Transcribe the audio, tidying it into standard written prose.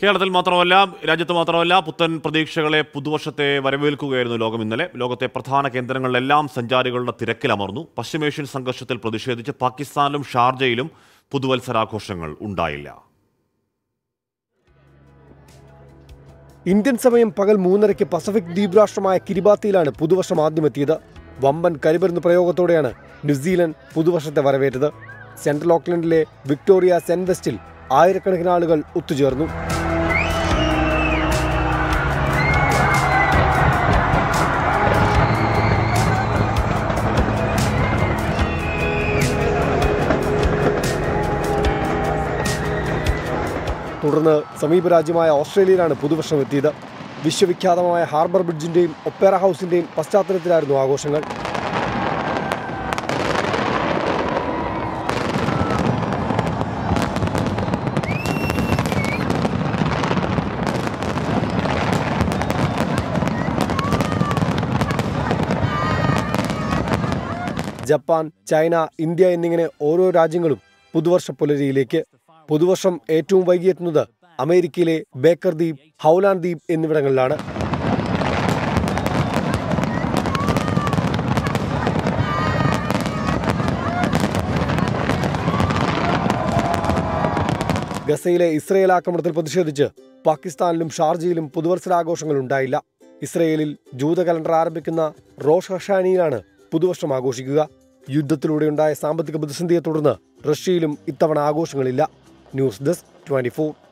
കേരളത്തിൽ മാത്രമല്ല രാജ്യത്ത് മാത്രമല്ല പുത്തൻ പ്രതീക്ഷകളെ പുതുവർഷത്തെ വരവേൽക്കുകയായിരുന്നു ലോകം ഇന്നലെ. ലോകത്തെ പ്രധാന കേന്ദ്രങ്ങളിലെല്ലാം സഞ്ചാരികളുടെ തിരക്കിലമർന്നു. പശ്ചിമേഷ്യൻ സംഘർഷത്തിൽ പ്രതിഷേധിച്ച് പാകിസ്ഥാനിലും ഷാർജയിലും പുതുവത്സരാഘോഷങ്ങൾ ഉണ്ടായില്ല. ഇന്ത്യൻ സമയം പകൽ 3:30 പസഫിക് ദ്വീപ് രാഷ്ട്രമായ കിരിബാത്തിയിലാണ് പുതുവർഷം ആദ്യമെത്തിയത്. വമ്പൻ കരിമരുന്ന് പ്രയോഗത്തോടെയാണ് ന്യൂസിലൻഡ് പുതുവർഷത്തെ വരവേറ്റത്. സെൻട്രൽ ഓക്ലൻഡിലെ വിക്ടോറിയ സെന്റ് വെസ്റ്റിൽ ആയിരക്കണക്കിന് ആളുകൾ ഒത്തുചേർന്നു. തുടർന്ന് സമീപ രാജ്യമായ ഓസ്ട്രേലിയയിലാണ് പുതുവർഷം എത്തിയത്. വിശ്വവിഖ്യാതമായ ഹാർബർ ബ്രിഡ്ജിന്റെയും ഒപ്പേറ ഹൗസിന്റെയും പശ്ചാത്തലത്തിലായിരുന്നു ആഘോഷങ്ങൾ. ജപ്പാൻ, ചൈന, ഇന്ത്യ എന്നിങ്ങനെ ഓരോ രാജ്യങ്ങളും പുതുവർഷ പുലരിയിലേക്ക്. പുതുവർഷം ഏറ്റവും വൈകിയെത്തുന്നത് അമേരിക്കയിലെ ബേക്കർ ദ്വീപ്, ഹൗലാൻ ദ്വീപ് എന്നിവിടങ്ങളിലാണ്. ഗസയിലെ ഇസ്രയേൽ ആക്രമണത്തിൽ പ്രതിഷേധിച്ച് പാകിസ്ഥാനിലും ഷാർജയിലും പുതുവത്സരാഘോഷങ്ങൾ ഉണ്ടായില്ല. ഇസ്രയേലിൽ ജൂത കലണ്ടർ ആരംഭിക്കുന്ന റോഷ് ഹഷാനിയിലാണ് പുതുവർഷം ആഘോഷിക്കുക. യുദ്ധത്തിലൂടെയുണ്ടായ സാമ്പത്തിക പ്രതിസന്ധിയെ തുടർന്ന് റഷ്യയിലും ഇത്തവണ ആഘോഷങ്ങളില്ല. News desk 24.